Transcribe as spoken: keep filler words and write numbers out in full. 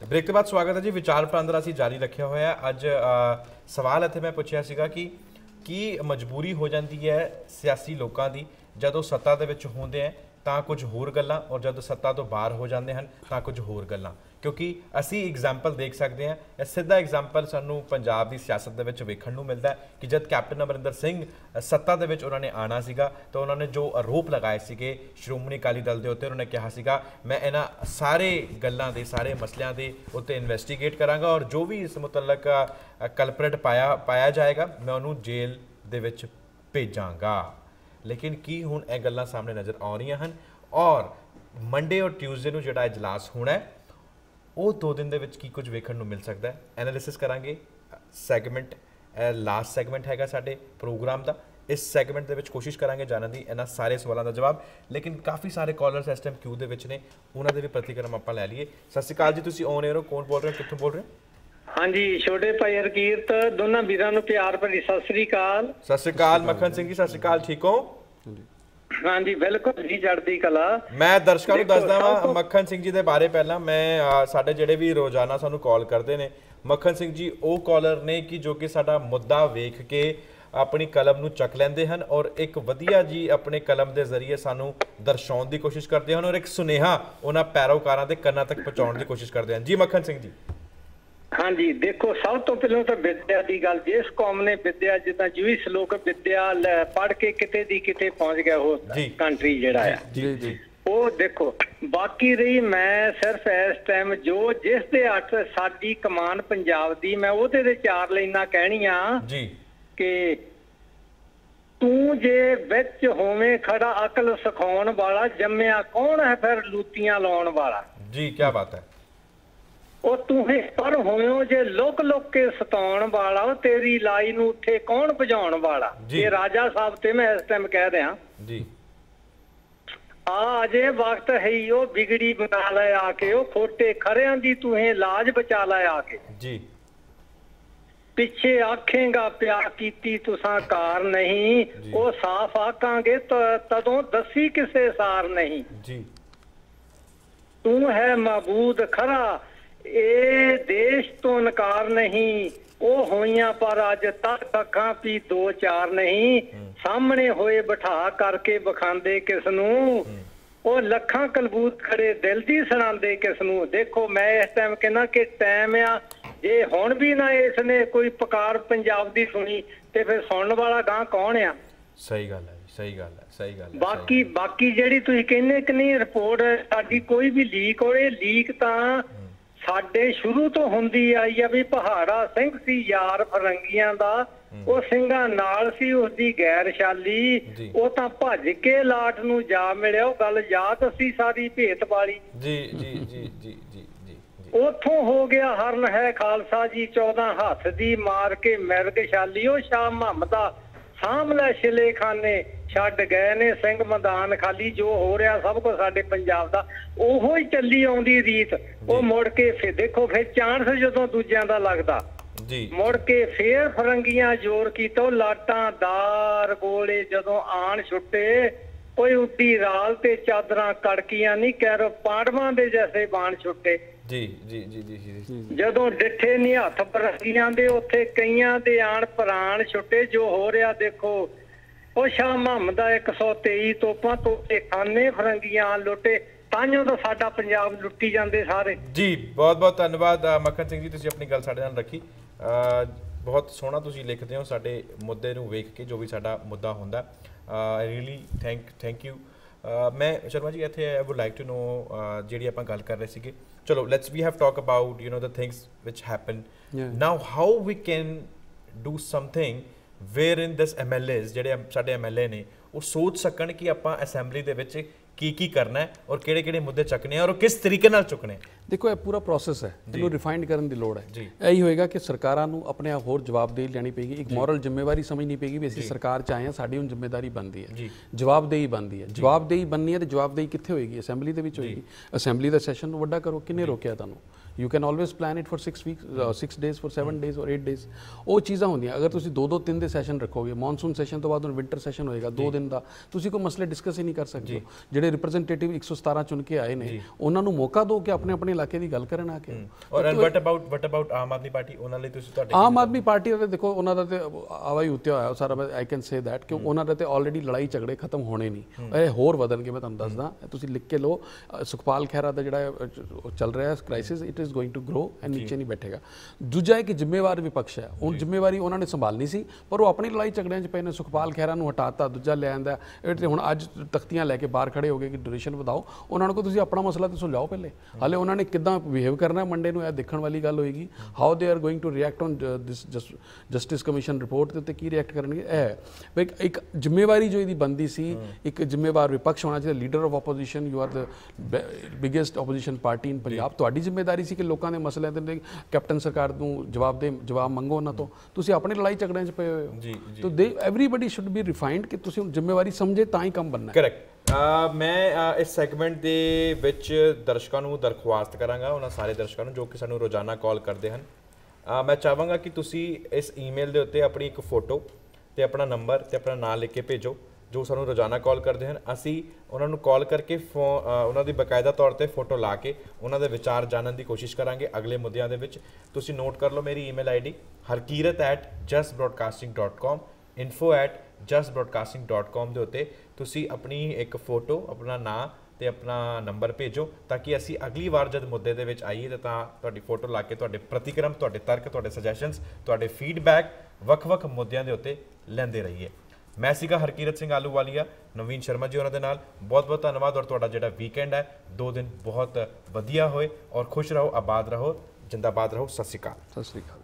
Break के बाद स्वागत है जी। विचार वटांदरा असीं जारी रखिया होया। अज सवाल इत्थे मैं पुछिया सीगा कि की मजबूरी हो जाती है सियासी लोगों की जदों सत्ता दे विच होंदे हैं तां कुछ होर गल्लां और जदों सत्ता तो बाहर हो जाते हैं तां कुछ होर गल्लां। क्योंकि असी एग्जाम्पल देख सकते हैं, यह सीधा एग्जाम्पल सानू पंजाब की सियासत दे विच वेखण नूं मिलदा है कि जब कैप्टन अमरिंदर सिंह सत्ता दे विच उन्होंने आना सीगा तो उन्होंने जो आरोप लगाए सीगे श्रोमणी अकाली दल के उत्ते, उन्होंने कहा सीगा मैं इन्हां सारे गल्लां दे सारे मसलियां दे उत्ते इन्वेस्टिगेट करांगा और जो भी इस मुतलक कलप्रेट पाया पाया जाएगा मैं उन्होंने जेल दे विच भेजांगा। लेकिन की हुण इह गल्लां सामने नज़र आ रहीआं हन और मंडे और ट्यूसडे नूं जिहड़ा इजलास होना है वो दो दिन दे विच की कुछ वेखण नूं मिल सकता है। एनालिसिस करांगे। सैगमेंट लास्ट सैगमेंट हैगा साडे प्रोग्राम का। इस सैगमेंट दे विच कोशिश करांगे जानने की इन्हां सारे सवालों का जवाब। लेकिन काफ़ी सारे कॉलर्स इस टाइम क्यू दे विच ने, उन्हां दे भी प्रतिक्रम आपां लै लईए। सत श्री अकाल जी, तुसीं ऑन एयर हो, कौन बोल रहे हो, कित्थों बोल रहे हो? हाँ जी, छोटे भाई हरकीरत, दोनों वीरां नूं प्यार भरी सत श्री अकाल। सत श्री अकाल मक्खन सिंह जी, सत श्री अकाल, ठीक हो? हाँ जी बिल्कुल जी, चढ़दी कला। मैं दर्शकों को दसदा वां मक्खन सिंह जी के बारे पहला मैं साडे जिहड़े भी रोजाना सानू कॉल करते हैं मक्खन सिंह जी वो कॉलर ने कि जो कि साडा मुद्दा वेख के अपनी कलम नूं चक लैंदे हन और एक वधिया जी अपने कलम के जरिए सानू दर्शाउण की कोशिश करते हैं और एक सुनेहा उन्हां पैरोकारां दे कन्नां तक पहुंचाउण की कोशिश करते हैं। जी मक्खन सिंह जी। हाँ जी, देखो सब तो पहलों तो विद्या की गल, जिस कौम ने विद्या जिदा जीवी सलोक विद्या पढ़ के किते दी किते पहुंच गया हो कंट्री जिहड़ा है जी जी वो देखो। बाकी रही मैं सिर्फ इस टाइम जो जिस दे अठ साडी कमान पंजाब दी मैं ओहदे दे चार लाइनां कहणीआं जी कि तू जे विच होवें खड़ा अकल सिखाउण वाला जम्मिया कौन है फिर लूतियां लाउण वाला। जी क्या बात है। ਉਹ ਤੁਸੀਂ ਪਰ ਹੋਇਓ ਜੇ ਲੁਕ ਲੁਕ ਕੇ ਸਤਾਉਣ ਵਾਲਾ ਤੇਰੀ ਲਾਈ ਨੂੰ ਉੱਥੇ ਕੌਣ ਭਜਾਉਣ ਵਾਲਾ। ਇਹ ਰਾਜਾ ਸਾਹਿਬ ਤੇ ਮੈਂ ਇਸ ਟਾਈਮ ਕਹਿ ਰਿਹਾ ਜੀ ਆ ਅਜੇ ਵਕਤ ਹੈ ਉਹ ਬਿਗੜੀ ਬਣਾ ਲੈ ਆ ਕੇ ਉਹ ਖੋਟੇ ਖਰਿਆਂ ਦੀ ਤੂੰ ਲਾਜ ਬਚਾ ਲੈ ਆ ਕੇ ਜੀ ਪਿੱਛੇ ਆਖੇਗਾ ਪਿਆ ਕੀਤੀ ਤੁਸਾਂ ਕਾਰ ਨਹੀਂ ਉਹ ਸਾਫ਼ ਆਕਾਂਗੇ ਤਦੋਂ ਦੱਸੀ ਕਿਸੇ ਸਾਰ ਨਹੀਂ ਜੀ ਤੂੰ ਹੈ ਮਬੂਦ ਖਰਾ ਇਹ ਦੇਸ਼ ਤੋਂ ਨਕਾਰ ਨਹੀਂ ਉਹ ਹੋਈਆਂ ਪਰ ਅੱਜ ਤੱਕ ਅੱਖਾਂ ਵੀ ਦੋ ਚਾਰ ਨਹੀਂ ਸਾਹਮਣੇ ਹੋਏ ਬਿਠਾ ਕਰਕੇ ਵਿਖਾਉਂਦੇ ਕਿਸ ਨੂੰ ਉਹ ਲੱਖਾਂ ਕਲਬੂਤ ਖੜੇ ਦਿਲ ਦੀ ਸੁਣਾਉਂਦੇ ਕਿਸ ਨੂੰ। ਦੇਖੋ ਮੈਂ ਇਸ ਟਾਈਮ ਕਹਿੰਦਾ ਕਿ ਟਾਈਮ ਆ ਜੇ ਹੁਣ ਵੀ ਨਾ ਇਸ ਨੇ ਕੋਈ ਪੁਕਾਰ ਪੰਜਾਬ ਦੀ ਸੁਣੀ ਤੇ ਫਿਰ ਸੁਣਨ ਵਾਲਾ ਗਾਂ ਕੌਣ ਆ। ਸਹੀ ਗੱਲ ਹੈ, ਸਹੀ ਗੱਲ ਹੈ, ਸਹੀ ਗੱਲ ਹੈ। ਬਾਕੀ ਬਾਕੀ ਜਿਹੜੀ ਤੁਸੀਂ ਕਹਿੰਦੇ ਕਿ ਨਹੀਂ ਰਿਪੋਰਟ ਸਾਡੀ ਕੋਈ ਵੀ ਲੀਕ ਹੋਏ ਲੀਕ ਤਾਂ ਸਾਡੇ ਸ਼ੁਰੂ ਤੋਂ ਹੁੰਦੀ ਆਈ ਆ ਵੀ ਪਹਾੜਾ ਸਿੰਘ ਸੀ ਯਾਰ ਫਰੰਗੀਆਂ ਦਾ ਉਹ ਸਿੰਘਾਂ ਨਾਲ ਸੀ ਉਸਦੀ ਗੈਰਸ਼ਾਲੀ ਉਹ ਤਾਂ ਭੱਜ ਕੇ ਲਾਟ ਨੂੰ ਜਾ ਮਿਲਿਆ ਉਹ ਗੱਲ ਯਾਦ ਸੀ ਸਾਰੀ ਭੇਤ ਵਾਲੀ। ਜੀ ਜੀ ਜੀ ਜੀ ਜੀ ਜੀ ਉਥੋਂ ਹੋ ਗਿਆ ਹਰਨ ਹੈ ਖਾਲਸਾ ਜੀ ਚੌਦਾਂ ਹੱਥ ਦੀ ਮਾਰ ਕੇ ਮਿਰਗਸ਼ਾਲੀ ਉਹ ਸ਼ਾਹ ਮੁਹੰਮਦਾ ਸਾਹਮਣੇ ਛਿਲੇ ਖਾਨੇ ਛੱਡ ਗਏ ਨੇ ਸਿੰਘ ਮੈਦਾਨ ਖਾਲੀ। ਜੋ ਹੋ ਰਿਹਾ ਸਭ ਕੁਝ ਸਾਡੇ ਪੰਜਾਬ ਦਾ ਉਹੋ ਹੀ ਚੱਲੀ ਆਉਂਦੀ ਰੀਤ ਉਹ ਮੁੜ ਕੇ ਫਿਰ ਦੇਖੋ ਫਿਰ ਚਾਂਸ ਜਦੋਂ ਦੂਜਿਆਂ ਦਾ ਲੱਗਦਾ ਜੀ ਮੁੜ ਕੇ ਫੇਰ ਫਰੰਗੀਆਂ ਜ਼ੋਰ ਕੀਤਾ ਲਾਟਾਂ ਦਾਰ ਗੋਲੇ ਜਦੋਂ ਆਣ ਛੁੱਟੇ ਕੋਈ ਉੱਡੀ ਰਾਲ ਤੇ ਚਾਦਰਾਂ ਕੜਕੀਆਂ ਨਹੀਂ ਕਹਿ ਪਾਂਡਵਾਂ ਦੇ ਜੈਸੇ ਬਾਣ ਛੁੱਟੇ। ਜੀ ਜੀ ਜੀ ਜੀ ਜੀ ਜਦੋਂ ਡਿੱਠੇ ਨਹੀਂ ਹੱਥ ਫਰੰਗੀਆਂ ਦੇ ਉੱਥੇ ਕਈਆਂ ਦੇ ਆਣ ਪ੍ਰਾਣ ਛੁੱਟੇ। ਜੋ ਹੋ ਰਿਹਾ ਦੇਖੋ ਉਹ ਸ਼ਾਹ ਮੁਹੰਮਦਾ ਇੱਕ ਸੌ ਤੇਈ ਤੋਪਾਂ ਤੋਪੇ ਖਾਨੇ ਫਰੰਗੀਆਂ ਲੁੱਟੇ ਤਾਂਿਓ ਤਾਂ ਸਾਡਾ ਪੰਜਾਬ ਲੁੱਟੀ ਜਾਂਦੇ ਸਾਰੇ। ਜੀ ਬਹੁਤ ਬਹੁਤ ਧੰਨਵਾਦ ਮੱਖਣ ਸਿੰਘ ਜੀ, ਤੁਸੀਂ ਆਪਣੀ ਗੱਲ ਸਾਡੇ ਨਾਲ ਰੱਖੀ। ਬਹੁਤ ਸੋਹਣਾ ਤੁਸੀਂ ਲਿਖਦੇ ਹੋ ਸਾਡੇ ਮੁੱਦੇ ਨੂੰ ਵੇਖ ਕੇ ਜੋ ਵੀ ਸਾਡਾ ਮੁੱਦਾ ਹੁੰਦਾ। I really thank thank you. ਮੈਂ ਸ਼ਰਮਾ ਜੀ ਇੱਥੇ I would like to know ਜਿਹੜੀ ਆਪਾਂ ਗੱਲ ਕਰ ਰਹੇ ਸੀਗੇ ਚਲੋ let's we have talk about you know the things which happen now how we can do something where in this M L As ਜਿਹੜੇ ਸਾਡੇ ਐਮ ਐਲ ਏ ਨੇ ਉਹ ਸੋਚ ਸਕਣ ਕਿ ਆਪਾਂ ਅਸੈਂਬਲੀ ਦੇ ਵਿੱਚ ਕੀ ਕੀ ਕਰਨਾ ਹੈ ਔਰ ਕਿਹੜੇ ਕਿਹੜੇ ਮੁੱਦੇ ਚੱਕਣੇ ਔਰ ਕਿਸ ਤਰੀਕੇ ਨਾਲ ਚੁੱਕਣੇ। ਦੇਖੋ ਇਹ ਪੂਰਾ ਪ੍ਰੋਸੈਸ ਹੈ, ਇਹਨੂੰ ਰਿਫਾਈਨਡ ਕਰਨ ਦੀ ਲੋੜ ਹੈ। ਇਹੀ ਹੋਏਗਾ ਕਿ ਸਰਕਾਰਾਂ ਨੂੰ ਆਪਣੇ ਆਪ ਹੋਰ ਜਵਾਬਦੇਹੀ ਲੈਣੀ ਪਏਗੀ, ਇੱਕ ਮੋਰਲ ਜ਼ਿੰਮੇਵਾਰੀ ਸਮਝਣੀ ਪਏਗੀ ਵੀ ਅਸੀਂ ਸਰਕਾਰ 'ਚ ਆਏ ਹਾਂ, ਸਾਡੀ ਹੁਣ ਜ਼ਿੰਮੇਵਾਰੀ ਬਣਦੀ ਹੈ, ਜਵਾਬਦੇਹੀ ਬਣਦੀ ਹੈ। ਜਵਾਬਦੇਹੀ ਬਣਨੀ ਹੈ ਤੇ ਜਵਾਬਦੇਹੀ ਕਿੱਥੇ ਹੋਏਗੀ? ਅਸੈਂਬਲੀ ਦੇ ਵਿੱਚ ਹੋਏਗੀ। ਅਸੈਂਬਲੀ ਦਾ ਸੈਸ਼ਨ ਨੂੰ ਵੱਡਾ ਕਰੋ, ਕਿੰਨੇ ਰੋਕਿਆ ਤੁਹਾਨੂੰ? You can always plan it for six weeks six days for seven days or eight days. ਉਹ ਚੀਜ਼ਾਂ ਹੁੰਦੀਆਂ। ਅਗਰ ਤੁਸੀਂ ਦੋ ਦੋ ਤਿੰਨ ਦੇ ਸੈਸ਼ਨ ਰੱਖੋਗੇ, ਮੌਨਸੂਨ ਸੈਸ਼ਨ ਤੋਂ ਬਾਅਦ ਹੁਣ ਵਿੰਟਰ ਸੈਸ਼ਨ ਹੋਏਗਾ ਦੋ ਦਿਨ ਦਾ, ਤੁਸੀਂ ਕੋਈ ਮਸਲੇ ਡਿਸਕਸ ਹੀ ਨਹੀਂ ਕਰ ਸਕਦੇ ਹੋ। ਜਿਹੜੇ ਰਿਪਰੈਜ਼ੈਂਟੇਟਿਵ ਇੱਕ ਸੌ ਸਤਾਰਾਂ ਚੁਣ ਕੇ ਆਏ ਨੇ ਉਹਨਾਂ ਨੂੰ ਮੌਕਾ ਦਿਓ ਕਿ ਆਪਣੇ ਆਪਣੇ ਇਲਾਕੇ ਦੀ ਗੱਲ ਕਰਨ ਆ ਕੇ। Or what about what about Aam Aadmi Party, ਉਹਨਾਂ ਲਈ ਤੁਸੀਂ ਤੁਹਾਡੇ ਆਮ ਆਦਮੀ ਪਾਰਟੀ ਦਾ ਦੇਖੋ ਉਹਨਾਂ ਦਾ ਤੇ ਆਵਾਈ ਉੱਤੇ ਹੋਇਆ ਸਾਰਾ, ਆਈ ਕੈਨ ਸੇ ਦੈਟ ਕਿ ਉਹਨਾਂ ਦਾ ਤੇ ਆਲਰੇਡੀ ਲੜਾਈ ਝਗੜੇ ਖਤਮ ਹੋਣੇ ਨਹੀਂ, ਇਹ ਹੋਰ ਵਧਣਗੇ। ਮੈਂ ਤੁਹਾਨੂੰ ਦੱਸਦਾ, ਤੁਸੀਂ ਲਿਖ ਕੇ ਲਓ, ਸੁਖਪਾਲ ਖਹਿਰਾ ਦਾ ਜਿਹੜਾ ਚੱਲ ਰਿਹਾ crisis, it is going to grow and ਨੀਚੇ ਨਹੀਂ ਬੈਠੇਗਾ। ਦੂਜਾ ਹੈ ਕਿ ਜ਼ਿੰਮੇਵਾਰ ਵਿਪਕਸ਼ ਹੈ, ਉਹ ਜ਼ਿੰਮੇਵਾਰੀ ਉਹਨਾਂ ਨੇ ਸੰਭਾਲਣੀ ਸੀ ਪਰ ਉਹ ਆਪਣੀ ਲੜਾਈ ਝਗੜਿਆਂ 'ਚ ਪਏ ਨੇ। ਸੁਖਪਾਲ ਖਹਿਰਾ ਨੂੰ ਹਟਾਤਾ, ਦੂਜਾ ਲੈ ਆਂਦਾ, ਇਹ ਤੇ ਹੁਣ ਅੱਜ ਤਖਤੀਆਂ ਲੈ ਕੇ ਬਾਹਰ ਖੜੇ ਹੋ ਗਏ ਕਿ ਡਿਊਰੇਸ਼ਨ ਵਧਾਓ। ਉਹਨਾਂ ਨੂੰ ਕੋ ਤੁਸੀਂ ਆਪਣਾ ਮਸਲਾ ਤਾਂ ਸੁਲਝਾਓ ਪਹਿਲੇ। ਹਾਲੇ ਉਹਨਾਂ ਨੇ ਕਿੱਦਾਂ ਬਿਹੇਵ ਕਰਨਾ ਮੰਡੇ ਨੂੰ, ਇਹ ਦੇਖਣ ਵਾਲੀ ਗੱਲ ਹੋਏਗੀ। How they are going to react on this justice commission report ਦੇ ਉੱਤੇ ਕੀ ਰਿਐਕਟ ਕਰਨਗੇ। ਇਹ ਇੱਕ ਜ਼ਿੰਮੇਵਾਰੀ ਜੋ ਇਹਦੀ ਬਣਦੀ ਸੀ, ਇੱਕ ਜ਼ਿੰਮੇਵਾਰ ਵਿਪਕਸ਼ ਹੋਣਾ ਚਾਹੀਦਾ, leader of opposition, you are the biggest opposition party in Punjab. ਤੁਹਾਡੀ ਜ਼ਿੰਮੇਵਾਰੀ ਸੀ ਕਿ ਲੋਕਾਂ ਦੇ ਮਸਲਿਆਂ ਦੇ ਕੈਪਟਨ ਸਰਕਾਰ ਨੂੰ ਜਵਾਬ ਦੇ ਜਵਾਬ ਮੰਗੋ ਉਹਨਾਂ ਤੋਂ। ਤੁਸੀਂ ਆਪਣੀ ਲੜਾਈ ਝਗੜਿਆਂ 'ਚ ਪਏ ਹੋਏ ਹੋ। ਜੀ ਤਾਂ ਦੇ ਐਵਰੀਬਡੀ ਸ਼ੁੱਡ ਬੀ ਰਿਫਾਈਨਡ ਕਿ ਤੁਸੀਂ ਜ਼ਿੰਮੇਵਾਰੀ ਸਮਝੇ ਤਾਂ ਹੀ ਕੰਮ ਬਣਨਾ। ਕਰੈਕਟ। ਮੈਂ ਇਸ ਸੈਗਮੈਂਟ ਦੇ ਵਿੱਚ ਦਰਸ਼ਕਾਂ ਨੂੰ ਦਰਖਾਸਤ ਕਰਾਂਗਾ, ਉਹਨਾਂ ਸਾਰੇ ਦਰਸ਼ਕਾਂ ਨੂੰ ਜੋ ਕਿ ਸਾਨੂੰ ਰੋਜ਼ਾਨਾ ਕਾਲ ਕਰਦੇ ਹਨ, ਮੈਂ ਚਾਹਾਂਗਾ ਕਿ ਤੁਸੀਂ ਇਸ ਈਮੇਲ ਦੇ ਉੱਤੇ ਆਪਣੀ ਇੱਕ ਫੋਟੋ ਤੇ ਆਪਣਾ ਨੰਬਰ ਤੇ ਆਪਣਾ ਨਾਮ ਲਿਖ ਕੇ ਭੇਜੋ ਜੋ ਸਾਨੂੰ ਰੋਜ਼ਾਨਾ ਕਾਲ ਕਰਦੇ ਹਨ। ਅਸੀਂ ਉਹਨਾਂ ਨੂੰ ਕਾਲ ਕਰਕੇ ਫੋ ਉਹਨਾਂ ਦੀ ਬਕਾਇਦਾ ਤੌਰ ਤੇ ਫੋਟੋ ਲਾ ਕੇ ਉਹਨਾਂ ਦੇ ਵਿਚਾਰ ਜਾਣਨ ਦੀ ਕੋਸ਼ਿਸ਼ ਕਰਾਂਗੇ ਅਗਲੇ ਮੁੱਦਿਆਂ ਦੇ ਵਿੱਚ। ਤੁਸੀਂ ਨੋਟ ਕਰ ਲਓ ਮੇਰੀ email ID Harkirat at just broadcasting dot com, info at just broadcasting dot com ਦੇ ਉੱਤੇ ਤੁਸੀਂ ਆਪਣੀ ਇੱਕ ਫੋਟੋ, ਆਪਣਾ ਨਾਂ ਤੇ ਆਪਣਾ ਨੰਬਰ ਭੇਜੋ ਤਾਂ ਕਿ ਅਸੀਂ ਅਗਲੀ ਵਾਰ ਜਦ ਮੁੱਦੇ ਦੇ ਵਿੱਚ ਆਈਏ ਤਾਂ ਤੁਹਾਡੀ ਫੋਟੋ ਲਾ ਕੇ ਤੁਹਾਡੇ ਪ੍ਰਤੀਕਰਮ, ਤੁਹਾਡੇ ਤਰਕ, ਤੁਹਾਡੇ ਸੁਜੈਸ਼ਨਸ, ਤੁਹਾਡੇ ਫੀਡਬੈਕ ਵੱਖ-ਵੱਖ ਮੁੱਦਿਆਂ ਦੇ ਉੱਤੇ ਲੈਂਦੇ ਰਹੀਏ। ਮੈਂ ਸੀਗਾ ਹਰਕੀਰਤ ਸਿੰਘ ਆਲੂਵਾਲੀਆ, ਨਵੀਨ ਸ਼ਰਮਾ ਜੀ ਉਹਨਾਂ ਦੇ ਨਾਲ। ਬਹੁਤ ਬਹੁਤ ਧੰਨਵਾਦ। ਔਰ ਤੁਹਾਡਾ ਜਿਹੜਾ ਵੀਕਐਂਡ ਹੈ, ਦੋ ਦਿਨ ਬਹੁਤ ਵਧੀਆ ਹੋਏ ਔਰ ਖੁਸ਼ ਰਹੋ, ਆਬਾਦ ਰਹੋ, ਜਿੰਦਾਬਾਦ ਰਹੋ। ਸਤਿ ਸ਼੍ਰੀ ਅਕਾਲ। ਸਤਿ ਸ਼੍ਰੀ ਅਕਾਲ।